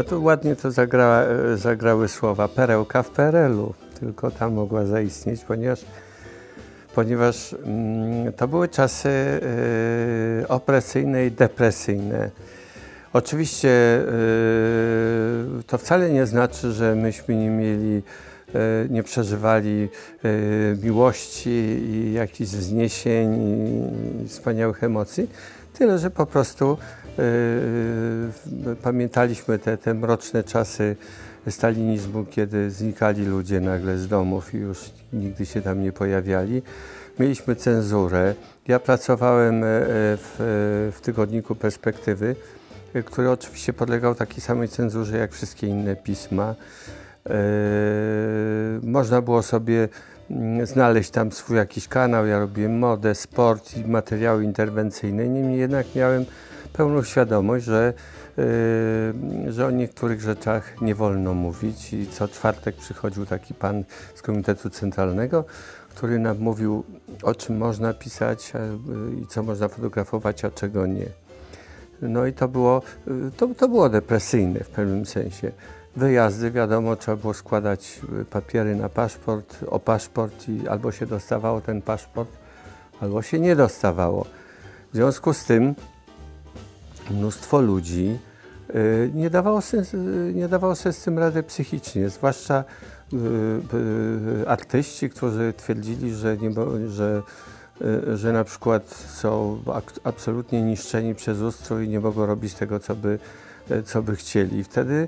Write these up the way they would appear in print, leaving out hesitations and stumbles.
No to ładnie to zagrały słowa perełka w PRL-u, tylko tam mogła zaistnieć, ponieważ to były czasy opresyjne i depresyjne. Oczywiście to wcale nie znaczy, że myśmy nie przeżywali miłości i jakichś wzniesień i wspaniałych emocji, tyle że po prostu pamiętaliśmy te mroczne czasy stalinizmu, kiedy znikali ludzie nagle z domów i już nigdy się tam nie pojawiali. Mieliśmy cenzurę. Ja pracowałem w tygodniku Perspektywy, który oczywiście podlegał takiej samej cenzurze jak wszystkie inne pisma. Można było sobie znaleźć tam swój jakiś kanał. Ja robiłem modę, sport i materiały interwencyjne. Niemniej jednak miałem pełną świadomość, że o niektórych rzeczach nie wolno mówić i co czwartek przychodził taki pan z Komitetu Centralnego, który nam mówił, o czym można pisać i co można fotografować, a czego nie. No i to było depresyjne w pewnym sensie. Wyjazdy, wiadomo, trzeba było składać papiery na paszport, o paszport i albo się dostawało ten paszport, albo się nie dostawało. W związku z tym mnóstwo ludzi nie dawało sobie z tym rady psychicznie, zwłaszcza artyści, którzy twierdzili, że na przykład są absolutnie niszczeni przez ustrój i nie mogą robić tego, co by chcieli. Wtedy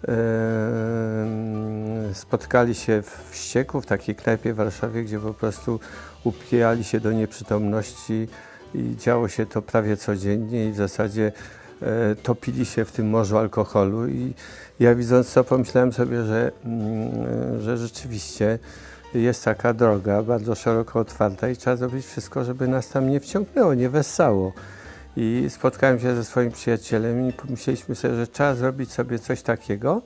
spotkali się w Ścieku, w takiej knajpie w Warszawie, gdzie po prostu upijali się do nieprzytomności i działo się to prawie codziennie i w zasadzie topili się w tym morzu alkoholu i ja widząc to pomyślałem sobie, że rzeczywiście jest taka droga bardzo szeroko otwarta i trzeba zrobić wszystko, żeby nas tam nie wciągnęło, nie wessało. I spotkałem się ze swoim przyjacielem i pomyśleliśmy sobie, że trzeba zrobić sobie coś takiego,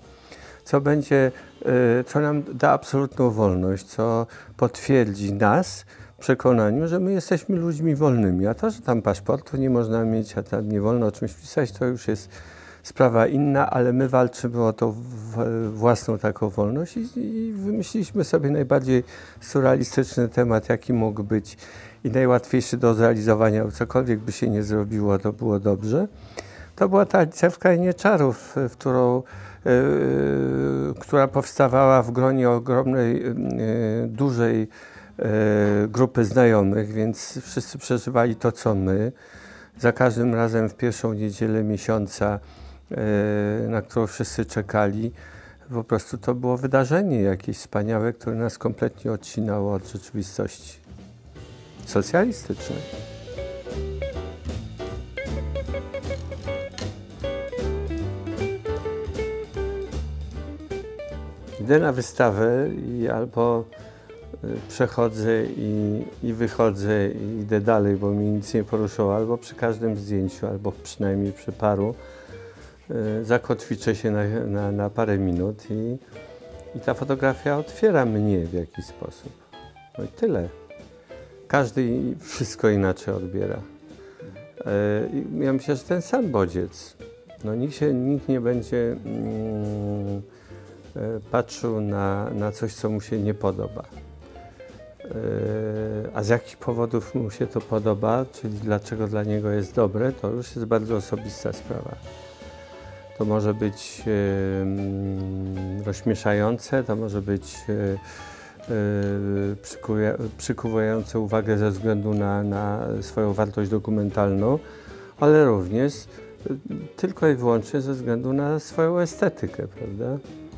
co nam da absolutną wolność, co potwierdzi nas w przekonaniu, że my jesteśmy ludźmi wolnymi. A to, że tam paszportu nie można mieć, a tam nie wolno o czymś pisać, to już jest sprawa inna, ale my walczymy o tą własną taką wolność i wymyśliliśmy sobie najbardziej surrealistyczny temat, jaki mógł być i najłatwiejszy do zrealizowania. Cokolwiek by się nie zrobiło, to było dobrze. To była ta Alicja w Krainie Czarów, która powstawała w gronie ogromnej, dużej grupy znajomych, więc wszyscy przeżywali to, co my. Za każdym razem w pierwszą niedzielę miesiąca, na którą wszyscy czekali, po prostu to było wydarzenie jakieś wspaniałe, które nas kompletnie odcinało od rzeczywistości socjalistycznej. Idę na wystawę i albo przechodzę i wychodzę i idę dalej, bo mnie nic nie poruszyło, albo przy każdym zdjęciu, albo przynajmniej przy paru zakotwiczę się na parę minut i ta fotografia otwiera mnie w jakiś sposób. No i tyle. Każdy wszystko inaczej odbiera. Ja myślę, że ten sam bodziec. No nikt nie będzie patrzył na coś, co mu się nie podoba. A z jakich powodów mu się to podoba, czyli dlaczego dla niego jest dobre, to już jest bardzo osobista sprawa. To może być rozśmieszające, to może być przykuwające uwagę ze względu na swoją wartość dokumentalną, ale również tylko i wyłącznie ze względu na swoją estetykę, prawda?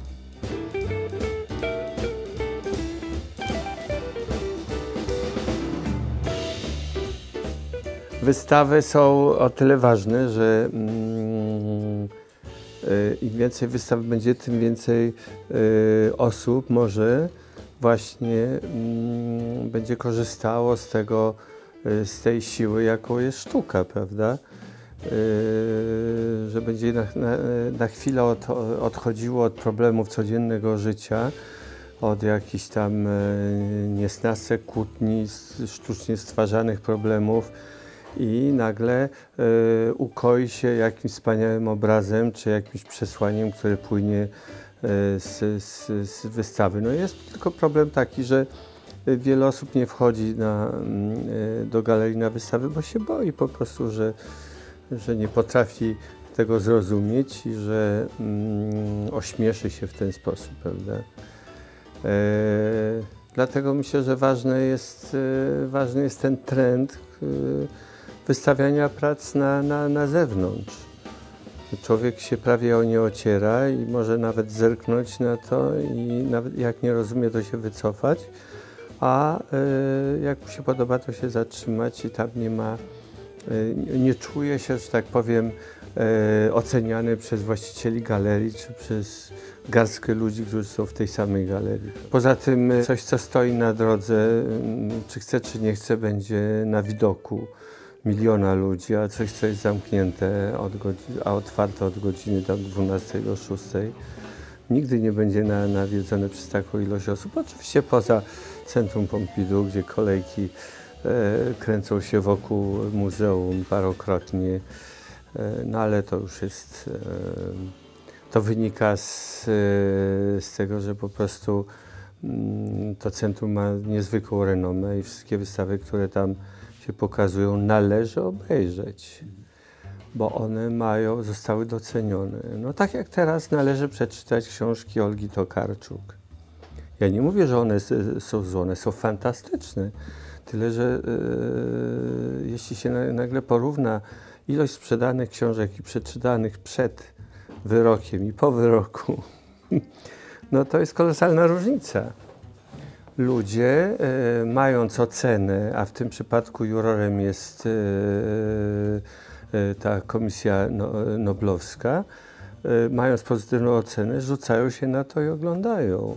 Wystawy są o tyle ważne, że im więcej wystaw będzie, tym więcej osób może właśnie będzie korzystało z tej siły, jaką jest sztuka, prawda? Że będzie na chwilę odchodziło od problemów codziennego życia, od jakichś tam niesnasek, kłótni, sztucznie stwarzanych problemów i nagle ukoi się jakimś wspaniałym obrazem czy jakimś przesłaniem, które płynie z wystawy. No jest tylko problem taki, że wiele osób nie wchodzi do galerii na wystawy, bo się boi po prostu, że nie potrafi tego zrozumieć i że ośmieszy się w ten sposób, prawda? Dlatego myślę, że ważny jest ten trend wystawiania prac na zewnątrz. Człowiek się prawie o nie ociera i może nawet zerknąć na to i nawet jak nie rozumie, to się wycofać, a jak mu się podoba, to się zatrzymać i tam nie czuje się, że tak powiem, oceniany przez właścicieli galerii czy przez garstkę ludzi, którzy są w tej samej galerii. Poza tym coś, co stoi na drodze, czy chce, czy nie chce, będzie na widoku miliona ludzi, a coś, co jest zamknięte a otwarte od godziny tam 12 do 6, nigdy nie będzie nawiedzone przez taką ilość osób. Oczywiście poza Centrum Pompidou, gdzie kolejki kręcą się wokół muzeum parokrotnie, no ale to już jest, to wynika z tego, że po prostu to centrum ma niezwykłą renomę i wszystkie wystawy, które tam się pokazują, należy obejrzeć, bo one zostały docenione. No tak jak teraz należy przeczytać książki Olgi Tokarczuk. Ja nie mówię, że one są złe, one są fantastyczne, tyle że jeśli się nagle porówna ilość sprzedanych książek i przeczytanych przed wyrokiem i po wyroku, no to jest kolosalna różnica. Ludzie, mając ocenę, a w tym przypadku jurorem jest ta komisja noblowska, mając pozytywną ocenę, rzucają się na to i oglądają.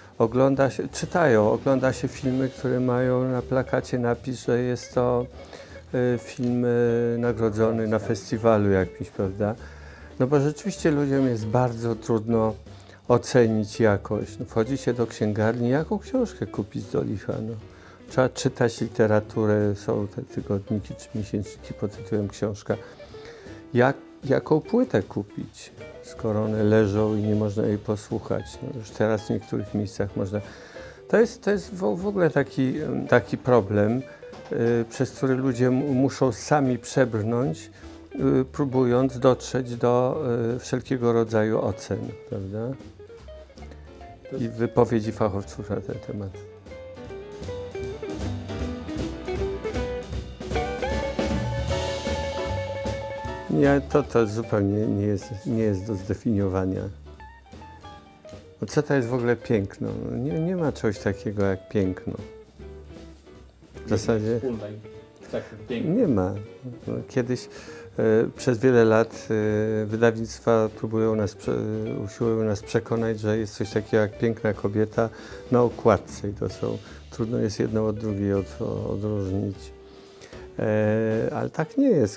Ogląda się filmy, które mają na plakacie napis, że jest to film nagrodzony na festiwalu jakimś, prawda? No bo rzeczywiście ludziom jest bardzo trudno ocenić jakość. No, wchodzi się do księgarni, jaką książkę kupić do licha? No, trzeba czytać literaturę, są te tygodniki czy miesięczniki pod tytułem książka. Jaką płytę kupić, skoro one leżą i nie można jej posłuchać? No, już teraz w niektórych miejscach można. To jest w ogóle taki problem, przez który ludzie muszą sami przebrnąć, próbując dotrzeć do wszelkiego rodzaju ocen, prawda? I wypowiedzi fachowców na ten temat. Nie, to zupełnie nie jest do zdefiniowania. No co to jest w ogóle piękno? No nie ma czegoś takiego jak piękno. W zasadzie nie ma. No, kiedyś przez wiele lat wydawnictwa usiłują nas przekonać, że jest coś takiego jak piękna kobieta na okładce i trudno jest jedną od drugiej odróżnić. Ale tak nie jest.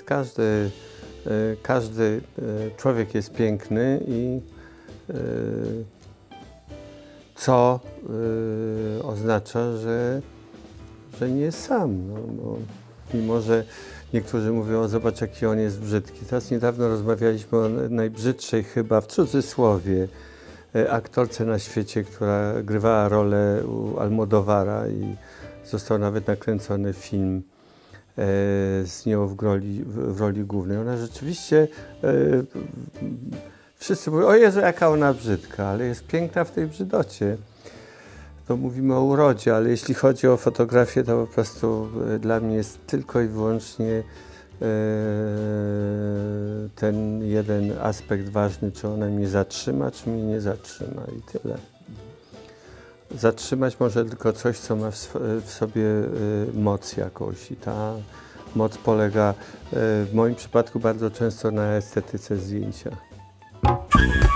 Każdy człowiek jest piękny i co oznacza, że nie jest sam. No, bo mimo że niektórzy mówią, o zobacz jaki on jest brzydki. Teraz niedawno rozmawialiśmy o najbrzydszej chyba, w cudzysłowie, aktorce na świecie, która grywała rolę u Almodovara i został nawet nakręcony film z nią w roli głównej. Ona rzeczywiście, wszyscy mówią, o Jezu, jaka ona brzydka, ale jest piękna w tej brzydocie. To mówimy o urodzie, ale jeśli chodzi o fotografię, to po prostu dla mnie jest tylko i wyłącznie ten jeden aspekt ważny, czy ona mnie zatrzyma, czy mnie nie zatrzyma i tyle. Zatrzymać może tylko coś, co ma w sobie moc jakąś i ta moc polega w moim przypadku bardzo często na estetyce zdjęcia.